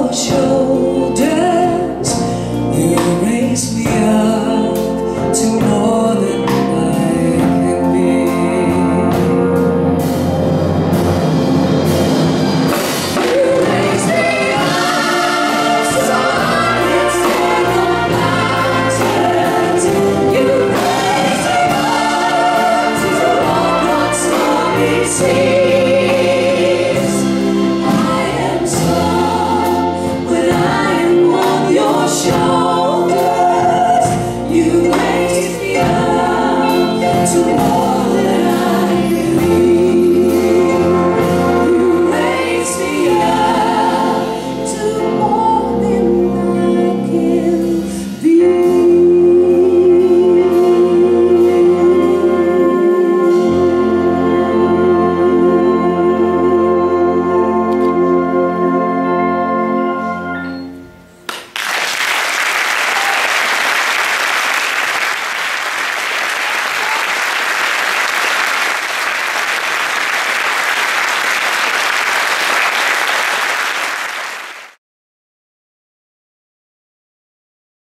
your shoulders. You raise me up to more than I can be. You raise me up so I can stand on mountains. You raise me up to walk on stormy seas. I am strong when I am on your shoulders.